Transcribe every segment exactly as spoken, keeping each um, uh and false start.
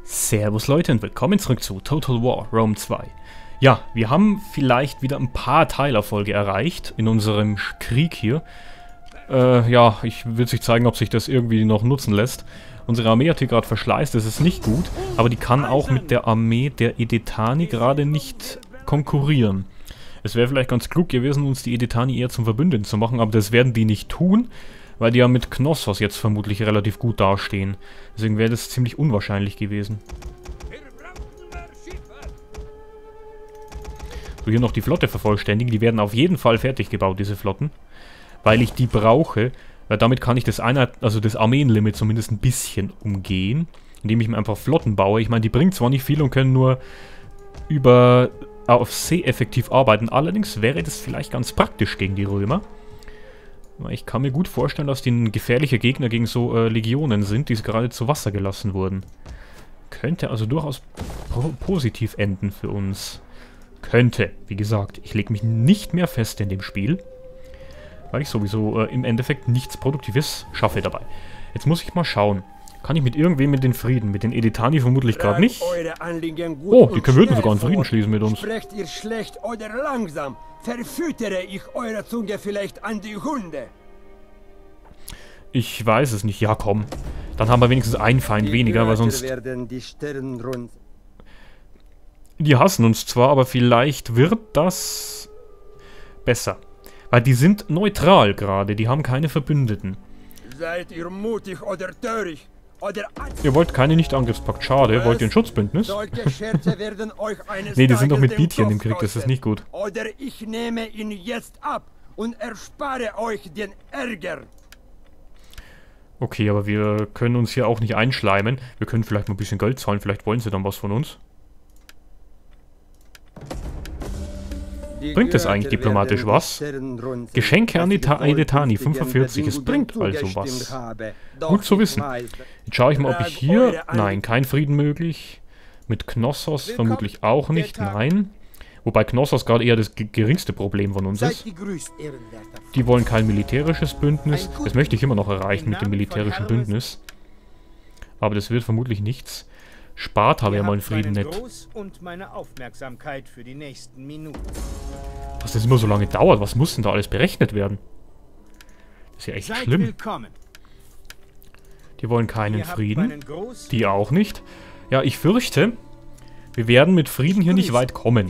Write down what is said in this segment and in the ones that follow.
Servus Leute und willkommen zurück zu Total War Rome zwei. Ja, wir haben vielleicht wieder ein paar Teilerfolge erreicht in unserem Krieg hier. Äh, ja, ich will sich zeigen, ob sich das irgendwie noch nutzen lässt. Unsere Armee hat hier gerade Verschleiß, das ist nicht gut, aber die kann auch mit der Armee der Edetani gerade nicht konkurrieren. Es wäre vielleicht ganz klug gewesen, uns die Edetani eher zum Verbündeten zu machen, aber das werden die nicht tun, weil die ja mit Knossos jetzt vermutlich relativ gut dastehen. Deswegen wäre das ziemlich unwahrscheinlich gewesen. So, hier noch die Flotte vervollständigen. Die werden auf jeden Fall fertig gebaut, diese Flotten. Weil ich die brauche. Weil damit kann ich das Einheit, also das Armeenlimit zumindest ein bisschen umgehen. Indem ich mir einfach Flotten baue. Ich meine, die bringen zwar nicht viel und können nur über auf See effektiv arbeiten. Allerdings wäre das vielleicht ganz praktisch gegen die Römer. Ich kann mir gut vorstellen, dass die ein gefährlicher Gegner gegen so äh, Legionen sind, die gerade zu Wasser gelassen wurden. Könnte also durchaus po positiv enden für uns. Könnte, wie gesagt. Ich lege mich nicht mehr fest in dem Spiel, weil ich sowieso äh, im Endeffekt nichts Produktives schaffe dabei. Jetzt muss ich mal schauen. Kann ich mit irgendwem mit den Frieden? Mit den Edetani vermutlich gerade nicht. Oh, die würden sogar einen Frieden schließen mit uns. Sprecht ihr schlecht oder langsam? Verfüttere ich eure Zunge vielleicht an die Hunde? Ich weiß es nicht. Ja, komm. Dann haben wir wenigstens einen Feind die weniger, weil sonst... Die, die hassen uns zwar, aber vielleicht wird das besser. Weil die sind neutral gerade. Die haben keine Verbündeten. Seid ihr mutig oder töricht? Oder ihr wollt keine Nicht-Angriffspakt. Schade. Wollt ihr ein Schutzbündnis? Ne, die sind doch mit Bithyen im Krieg. Das ist nicht gut. Oder ich nehme ihn jetzt ab und erspare euch den Ärger. Okay, aber wir können uns hier auch nicht einschleimen. Wir können vielleicht mal ein bisschen Geld zahlen. Vielleicht wollen sie dann was von uns. Bringt das eigentlich diplomatisch was? Geschenke an die Edetani, fünfundvierzig. Es bringt also was. Gut zu wissen. Jetzt schaue ich mal, ob ich hier... Nein, kein Frieden möglich. Mit Knossos vermutlich auch nicht. Nein. Wobei Knossos gerade eher das geringste Problem von uns ist. Die wollen kein militärisches Bündnis. Das möchte ich immer noch erreichen mit dem militärischen Bündnis. Aber das wird vermutlich nichts. Sparta wäre mal ein Frieden nett. Was das immer so lange dauert, was muss denn da alles berechnet werden? Das ist ja echt schlimm. Die wollen keinen Frieden. Die auch nicht. Ja, ich fürchte, wir werden mit Frieden hier nicht weit kommen.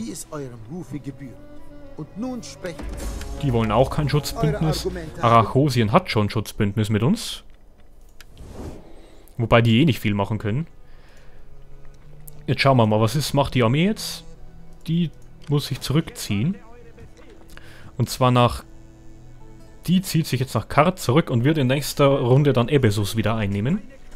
Die wollen auch kein Schutzbündnis. Arachosien hat schon ein Schutzbündnis mit uns. Wobei die eh nicht viel machen können. Jetzt schauen wir mal, was ist, macht die Armee jetzt? Die muss sich zurückziehen. Und zwar nach... Die zieht sich jetzt nach Kart zurück und wird in nächster Runde dann Ebesus wieder einnehmen.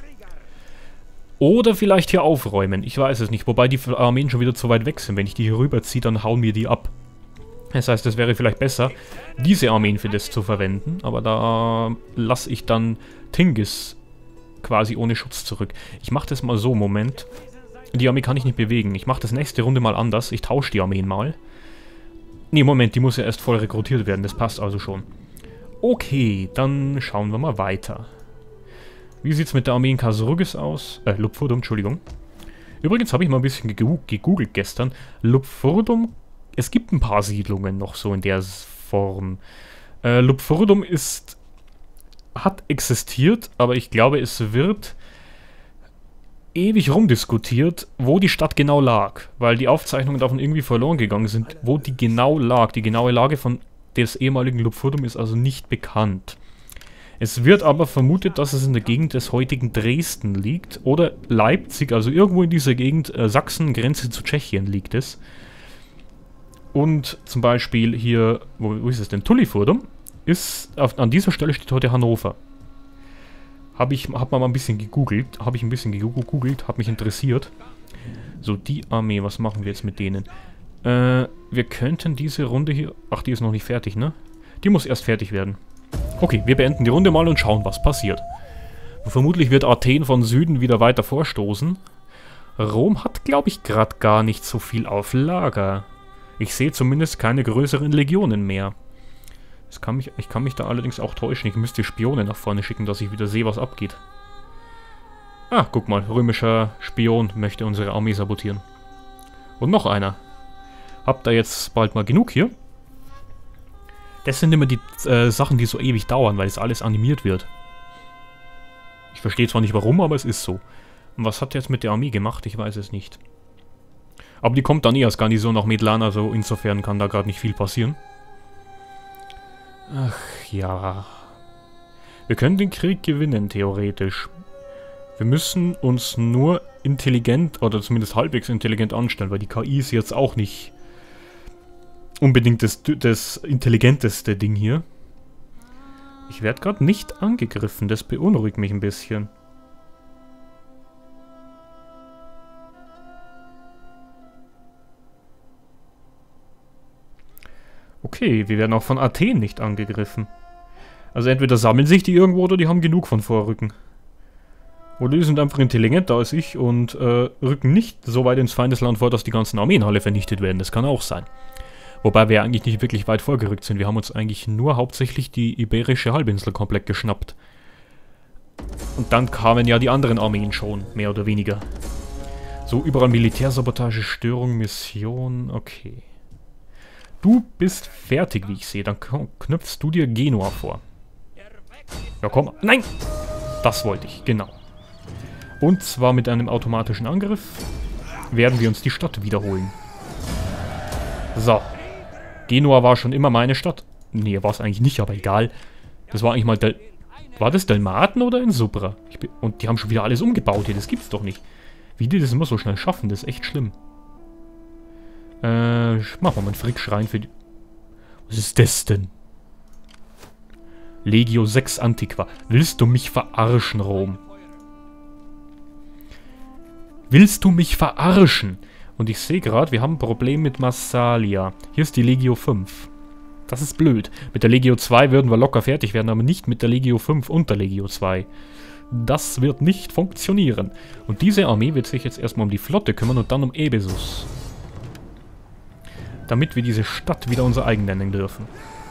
Oder vielleicht hier aufräumen, ich weiß es nicht. Wobei die Armeen schon wieder zu weit weg sind. Wenn ich die hier rüberziehe, dann hauen wir die ab. Das heißt, es wäre vielleicht besser, diese Armeen für das zu verwenden. Aber da lasse ich dann Tingis quasi ohne Schutz zurück. Ich mache das mal so, Moment. Die Armee kann ich nicht bewegen. Ich mache das nächste Runde mal anders. Ich tausche die Armeen mal. Ne, Moment, die muss ja erst voll rekrutiert werden. Das passt also schon. Okay, dann schauen wir mal weiter. Wie sieht es mit der Armee in Kasurgis aus? Äh, Lupfurdum, Entschuldigung. Übrigens habe ich mal ein bisschen gegoogelt gestern. Lupfurdum, es gibt ein paar Siedlungen noch so in der Form. Äh, Lupfurdum ist... hat existiert, aber ich glaube, es wird... ewig rumdiskutiert, wo die Stadt genau lag, weil die Aufzeichnungen davon irgendwie verloren gegangen sind, wo die genau lag. Die genaue Lage von des ehemaligen Lupfurdum ist also nicht bekannt. Es wird aber vermutet, dass es in der Gegend des heutigen Dresden liegt oder Leipzig, also irgendwo in dieser Gegend, äh, Sachsen, Grenze zu Tschechien liegt es. Und zum Beispiel hier, wo, wo ist es denn, Tullifurdum, ist, auf, an dieser Stelle steht heute Hannover. Habe ich hab mal ein bisschen gegoogelt, habe ich ein bisschen gegoogelt, hat mich interessiert. So, die Armee, was machen wir jetzt mit denen? Äh, wir könnten diese Runde hier... Ach, die ist noch nicht fertig, ne? Die muss erst fertig werden. Okay, wir beenden die Runde mal und schauen, was passiert. Vermutlich wird Athen von Süden wieder weiter vorstoßen. Rom hat, glaube ich, gerade gar nicht so viel auf Lager. Ich sehe zumindest keine größeren Legionen mehr. Das kann mich, ich kann mich da allerdings auch täuschen. Ich müsste Spione nach vorne schicken, dass ich wieder sehe, was abgeht. Ah, guck mal, römischer Spion möchte unsere Armee sabotieren. Und noch einer. Habt ihr jetzt bald mal genug hier? Das sind immer die äh, Sachen, die so ewig dauern, weil es alles animiert wird. Ich verstehe zwar nicht warum, aber es ist so. Und was hat er jetzt mit der Armee gemacht? Ich weiß es nicht. Aber die kommt dann eh als Garnison nach Medlan, also insofern kann da gerade nicht viel passieren. Ach ja. Wir können den Krieg gewinnen, theoretisch. Wir müssen uns nur intelligent, oder zumindest halbwegs intelligent anstellen, weil die K I ist jetzt auch nicht unbedingt das, das intelligenteste Ding hier. Ich werde gerade nicht angegriffen, das beunruhigt mich ein bisschen. Okay, wir werden auch von Athen nicht angegriffen. Also entweder sammeln sich die irgendwo oder die haben genug von Vorrücken. Oder die sind einfach intelligenter als ich und äh, rücken nicht so weit ins Feindesland vor, dass die ganzen Armeen alle vernichtet werden. Das kann auch sein. Wobei wir eigentlich nicht wirklich weit vorgerückt sind. Wir haben uns eigentlich nur hauptsächlich die Iberische Halbinsel komplett geschnappt. Und dann kamen ja die anderen Armeen schon, mehr oder weniger. So, überall Militärsabotage, Störung, Mission, okay. Du bist fertig, wie ich sehe. Dann knöpfst du dir Genua vor. Ja, komm. Nein! Das wollte ich, genau. Und zwar mit einem automatischen Angriff werden wir uns die Stadt wiederholen. So. Genua war schon immer meine Stadt. Nee, war es eigentlich nicht, aber egal. Das war eigentlich mal Del... War das Dalmaten oder in Subra? Ich bin... Und die haben schon wieder alles umgebaut hier. Das gibt's doch nicht. Wie die das immer so schnell schaffen, das ist echt schlimm. Äh, machen wir mal einen Frickschrein für die... Was ist das denn? Legio sechs Antiqua. Willst du mich verarschen, Rom? Willst du mich verarschen? Und ich sehe gerade, wir haben ein Problem mit Massalia. Hier ist die Legio fünf. Das ist blöd. Mit der Legio zwei würden wir locker fertig werden, aber nicht mit der Legio fünf und der Legio zwei. Das wird nicht funktionieren. Und diese Armee wird sich jetzt erstmal um die Flotte kümmern und dann um Ebesus. Damit wir diese Stadt wieder unser eigen nennen dürfen.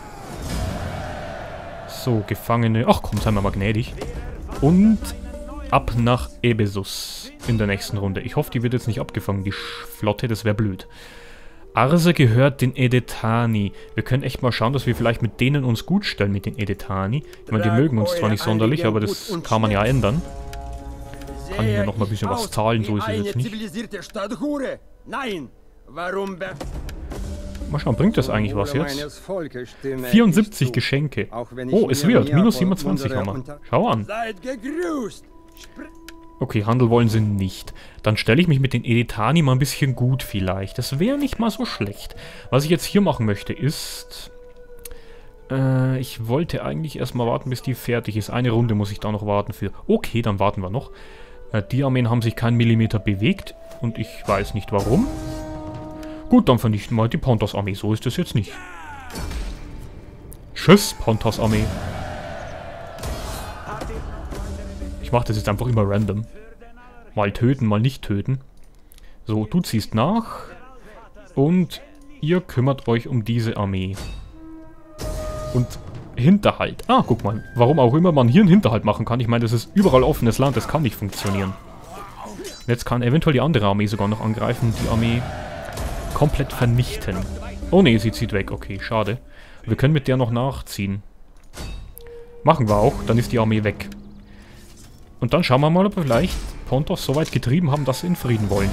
So, Gefangene. Ach komm, seien wir mal gnädig. Und ab nach Ebesus in der nächsten Runde. Ich hoffe, die wird jetzt nicht abgefangen, die Flotte, das wäre blöd. Arse gehört den Edetani. Wir können echt mal schauen, dass wir vielleicht mit denen uns gut stellen, mit den Edetani. Ich meine, die mögen uns zwar nicht sonderlich, aber das kann man ja ändern. Kann hier noch mal ein bisschen was zahlen, so ist es jetzt nicht. Nein, warum... Mal schauen, bringt das eigentlich was jetzt? vierundsiebzig Geschenke. Oh, es wird. Minus siebenundzwanzig haben wir. Schau an. Okay, Handel wollen sie nicht. Dann stelle ich mich mit den Edetani mal ein bisschen gut vielleicht. Das wäre nicht mal so schlecht. Was ich jetzt hier machen möchte ist... Äh, ich wollte eigentlich erstmal warten, bis die fertig ist. Eine Runde muss ich da noch warten für. Okay, dann warten wir noch. Äh, die Armeen haben sich keinen Millimeter bewegt. Und ich weiß nicht warum. Gut, dann vernichten wir die Pontos-Armee. So ist das jetzt nicht. Tschüss, Pontos-Armee. Ich mache das jetzt einfach immer random. Mal töten, mal nicht töten. So, du ziehst nach. Und ihr kümmert euch um diese Armee. Und Hinterhalt. Ah, guck mal. Warum auch immer man hier einen Hinterhalt machen kann. Ich meine, das ist überall offenes Land. Das kann nicht funktionieren. Und jetzt kann eventuell die andere Armee sogar noch angreifen. Die Armee... komplett vernichten. Oh ne, sie zieht weg. Okay, schade. Wir können mit der noch nachziehen. Machen wir auch. Dann ist die Armee weg. Und dann schauen wir mal, ob wir vielleicht Pontos so weit getrieben haben, dass sie in Frieden wollen.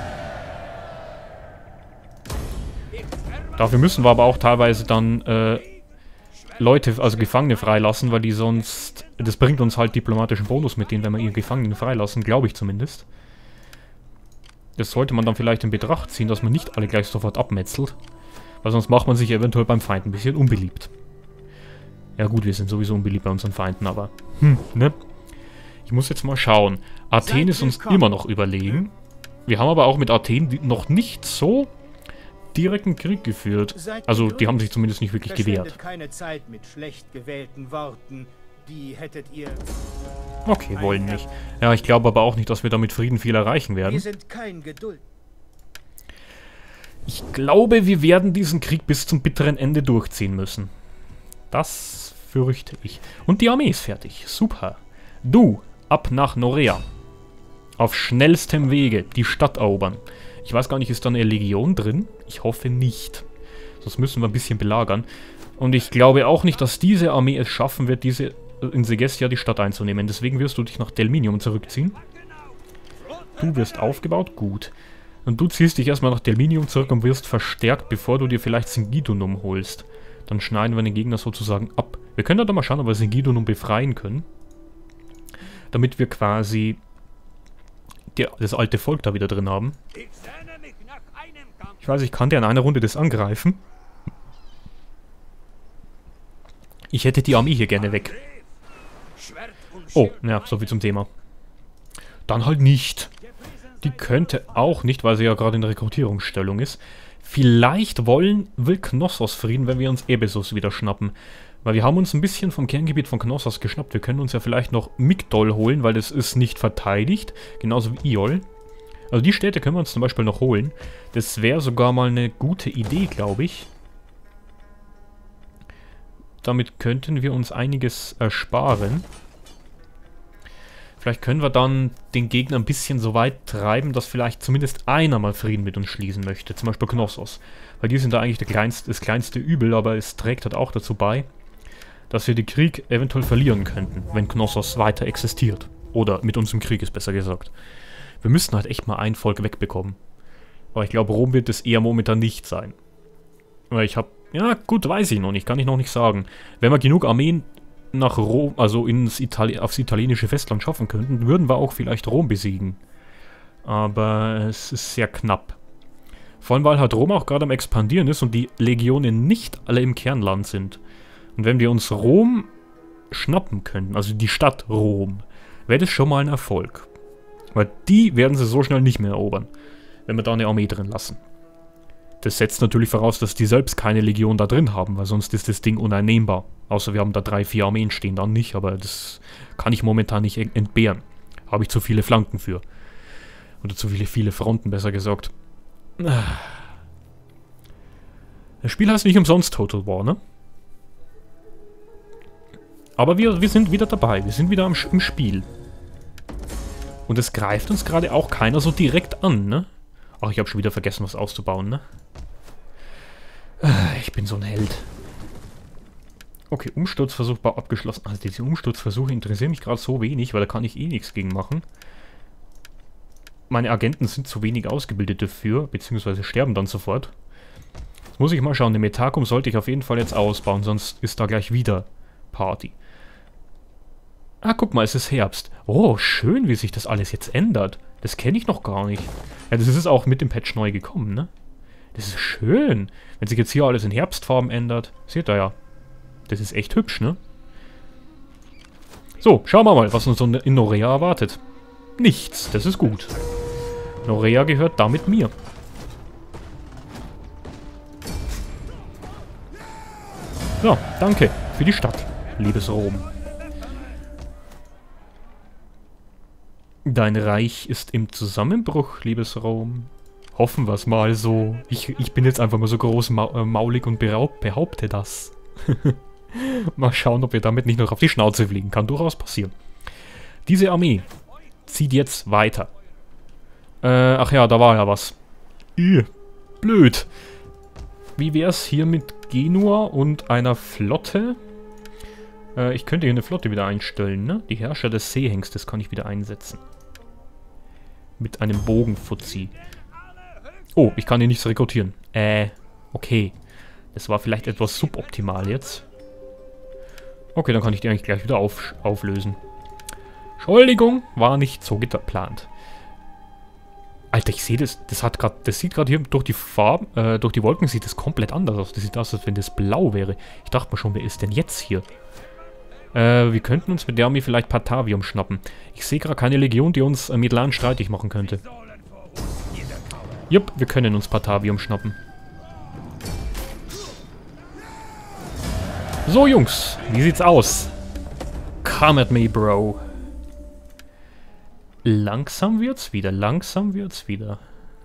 Dafür müssen wir aber auch teilweise dann äh, Leute, also Gefangene freilassen, weil die sonst... Das bringt uns halt diplomatischen Bonus mit denen, wenn wir ihre Gefangenen freilassen, glaube ich zumindest. Das sollte man dann vielleicht in Betracht ziehen, dass man nicht alle gleich sofort abmetzelt. Weil sonst macht man sich eventuell beim Feind ein bisschen unbeliebt. Ja gut, wir sind sowieso unbeliebt bei unseren Feinden, aber... Hm, ne? Ich muss jetzt mal schauen. Athen ist uns immer noch überlegen. Wir haben aber auch mit Athen noch nicht so direkten Krieg geführt. Also, die haben sich zumindest nicht wirklich gewehrt. Keine Zeit mit schlecht gewählten Worten. Die hättet ihr... Okay, wollen nicht. Ja, ich glaube aber auch nicht, dass wir damit Frieden viel erreichen werden. Wir sind kein Geduld. Ich glaube, wir werden diesen Krieg bis zum bitteren Ende durchziehen müssen. Das fürchte ich. Und die Armee ist fertig. Super. Du, ab nach Norea. Auf schnellstem Wege die Stadt erobern. Ich weiß gar nicht, ist da eine Legion drin? Ich hoffe nicht. Sonst müssen wir ein bisschen belagern. Und ich glaube auch nicht, dass diese Armee es schaffen wird, diese in Segestia die Stadt einzunehmen. Deswegen wirst du dich nach Delminium zurückziehen. Du wirst aufgebaut, gut. Und du ziehst dich erstmal nach Delminium zurück und wirst verstärkt, bevor du dir vielleicht Singidunum holst. Dann schneiden wir den Gegner sozusagen ab. Wir können da mal schauen, ob wir Singidunum befreien können. Damit wir quasi die, das alte Volk da wieder drin haben. Ich weiß, ich kann der in einer Runde das angreifen. Ich hätte die Armee hier gerne weg. Oh, ja, soviel zum Thema. Dann halt nicht. Die könnte auch nicht, weil sie ja gerade in Rekrutierungsstellung ist. Vielleicht wollen, will Knossos Frieden, wenn wir uns Ebesos wieder schnappen. Weil wir haben uns ein bisschen vom Kerngebiet von Knossos geschnappt. Wir können uns ja vielleicht noch Migdol holen, weil das ist nicht verteidigt. Genauso wie Iol. Also die Städte können wir uns zum Beispiel noch holen. Das wäre sogar mal eine gute Idee, glaube ich. Damit könnten wir uns einiges ersparen. Vielleicht können wir dann den Gegner ein bisschen so weit treiben, dass vielleicht zumindest einer mal Frieden mit uns schließen möchte. Zum Beispiel Knossos. Weil die sind da eigentlich der kleinste, das kleinste Übel, aber es trägt halt auch dazu bei, dass wir den Krieg eventuell verlieren könnten, wenn Knossos weiter existiert. Oder mit uns im Krieg ist besser gesagt. Wir müssten halt echt mal ein Volk wegbekommen. Aber ich glaube, Rom wird es eher momentan nicht sein. Weil ich habe... Ja, gut, weiß ich noch nicht, kann ich noch nicht sagen. Wenn wir genug Armeen nach Rom, also ins Itali aufs italienische Festland schaffen könnten, würden wir auch vielleicht Rom besiegen. Aber es ist sehr knapp. Vor allem, weil halt Rom auch gerade am Expandieren ist und die Legionen nicht alle im Kernland sind. Und wenn wir uns Rom schnappen könnten, also die Stadt Rom, wäre das schon mal ein Erfolg. Weil die werden sie so schnell nicht mehr erobern, wenn wir da eine Armee drin lassen. Das setzt natürlich voraus, dass die selbst keine Legion da drin haben, weil sonst ist das Ding uneinnehmbar. Außer wir haben da drei, vier Armeen stehen, dann nicht, aber das kann ich momentan nicht entbehren. Habe ich zu viele Flanken für. Oder zu viele, viele Fronten, besser gesagt. Das Spiel heißt nicht umsonst Total War, ne? Aber wir, wir sind wieder dabei, wir sind wieder im, im Spiel. Und es greift uns gerade auch keiner so direkt an, ne? Ach, ich habe schon wieder vergessen, was auszubauen, ne? Ich bin so ein Held. Okay, Umsturzversuch war abgeschlossen. Also diese Umsturzversuche interessieren mich gerade so wenig, weil da kann ich eh nichts gegen machen. Meine Agenten sind zu wenig ausgebildet dafür, beziehungsweise sterben dann sofort. Jetzt muss ich mal schauen, den Metakum sollte ich auf jeden Fall jetzt ausbauen, sonst ist da gleich wieder Party. Ah, guck mal, es ist Herbst. Oh, schön, wie sich das alles jetzt ändert. Das kenne ich noch gar nicht. Ja, das ist auch mit dem Patch neu gekommen, ne? Das ist schön. Wenn sich jetzt hier alles in Herbstfarben ändert. Seht ihr ja. Das ist echt hübsch, ne? So, schauen wir mal, was uns in Norea erwartet. Nichts, das ist gut. Norea gehört damit mir. Ja, danke für die Stadt, liebes Rom. Dein Reich ist im Zusammenbruch, liebes Rom. Hoffen wir es mal so. Ich, ich bin jetzt einfach mal so groß ma äh, maulig und behaupte das. Mal schauen, ob wir damit nicht noch auf die Schnauze fliegen. Kann durchaus passieren. Diese Armee zieht jetzt weiter. Äh, ach ja, da war ja was. Ih, blöd. Wie wär's hier mit Genua und einer Flotte? Äh, ich könnte hier eine Flotte wieder einstellen, ne? Die Herrscher des Seehengstes kann ich wieder einsetzen. Mit einem Bogenfuzzi. Oh, ich kann hier nichts rekrutieren. Äh, okay. Das war vielleicht etwas suboptimal jetzt. Okay, dann kann ich die eigentlich gleich wieder auf, auflösen. Entschuldigung, war nicht so geplant. Alter, ich sehe das, das hat gerade, das sieht gerade hier durch die Farben, äh, durch die Wolken sieht das komplett anders aus. Das sieht aus, als wenn das blau wäre. Ich dachte mir schon, wer ist denn jetzt hier? Äh, wir könnten uns mit der Armee vielleicht Patavium schnappen. Ich sehe gerade keine Legion, die uns äh, Milan streitig machen könnte. Jupp, wir können uns Patavium schnappen. So, Jungs, wie sieht's aus? Come at me, Bro. Langsam wird's wieder, langsam wird's wieder.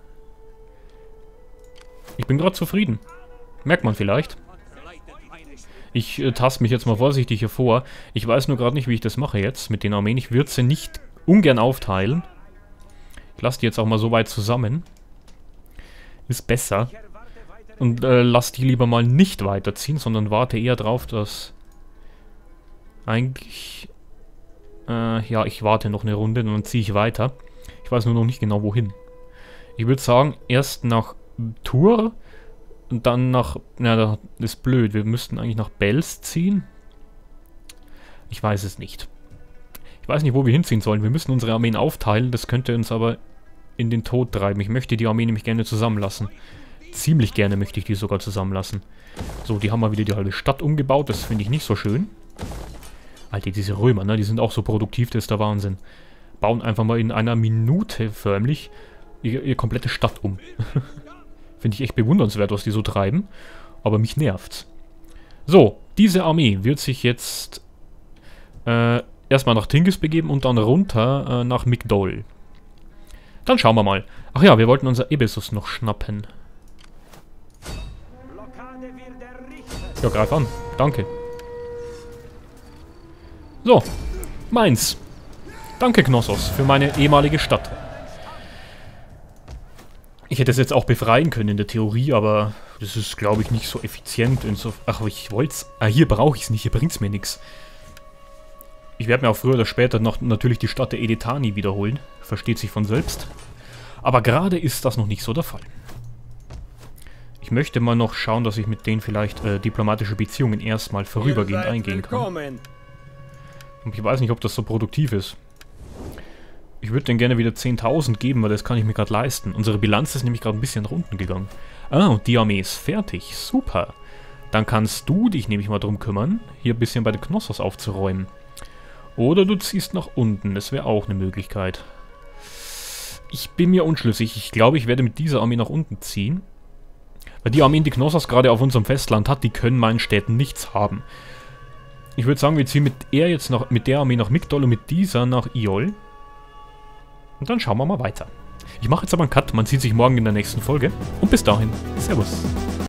Ich bin gerade zufrieden. Merkt man vielleicht. Ich äh, taste mich jetzt mal vorsichtig hier vor. Ich weiß nur gerade nicht, wie ich das mache jetzt mit den Armeen. Ich würde sie nicht ungern aufteilen. Ich lasse die jetzt auch mal so weit zusammen. Ist besser. Und äh, lass die lieber mal nicht weiterziehen, sondern warte eher drauf, dass... Eigentlich... Äh, ja, ich warte noch eine Runde und dann ziehe ich weiter. Ich weiß nur noch nicht genau wohin. Ich würde sagen, erst nach Tours und dann nach... Na, das ist blöd. Wir müssten eigentlich nach Bells ziehen. Ich weiß es nicht. Ich weiß nicht, wo wir hinziehen sollen. Wir müssen unsere Armeen aufteilen. Das könnte uns aber in den Tod treiben. Ich möchte die Armee nämlich gerne zusammenlassen. Ziemlich gerne möchte ich die sogar zusammenlassen. So, die haben mal wieder die halbe Stadt umgebaut. Das finde ich nicht so schön. Alter, diese Römer, ne? Die sind auch so produktiv, das ist der Wahnsinn. Bauen einfach mal in einer Minute förmlich ihre, ihre komplette Stadt um. Finde ich echt bewundernswert, was die so treiben. Aber mich nervt's. So, diese Armee wird sich jetzt äh, erstmal nach Tingis begeben und dann runter äh, nach Migdol. Dann schauen wir mal. Ach ja, wir wollten unser Ebesus noch schnappen. Ja, greif an. Danke. So, Mainz. Danke, Knossos, für meine ehemalige Stadt. Ich hätte es jetzt auch befreien können in der Theorie, aber das ist, glaube ich, nicht so effizient. So Ach, ich wollte es... Ah, hier brauche ich es nicht, hier bringt es mir nichts. Ich werde mir auch früher oder später noch natürlich die Stadt der Edetani wiederholen. Versteht sich von selbst. Aber gerade ist das noch nicht so der Fall. Ich möchte mal noch schauen, dass ich mit denen vielleicht äh, diplomatische Beziehungen erstmal vorübergehend eingehen kann. Und ich weiß nicht, ob das so produktiv ist. Ich würde denen gerne wieder zehntausend geben, weil das kann ich mir gerade leisten. Unsere Bilanz ist nämlich gerade ein bisschen nach unten gegangen. Ah, und die Armee ist fertig. Super. Dann kannst du dich nämlich mal drum kümmern, hier ein bisschen bei den Knossos aufzuräumen. Oder du ziehst nach unten. Das wäre auch eine Möglichkeit. Ich bin mir unschlüssig. Ich glaube, ich werde mit dieser Armee nach unten ziehen. Weil die Armeen, die Knossos gerade auf unserem Festland hat, die können meinen Städten nichts haben. Ich würde sagen, wir ziehen mit er jetzt noch, mit der Armee nach Migdol und mit dieser nach Iol. Und dann schauen wir mal weiter. Ich mache jetzt aber einen Cut. Man sieht sich morgen in der nächsten Folge. Und bis dahin, Servus.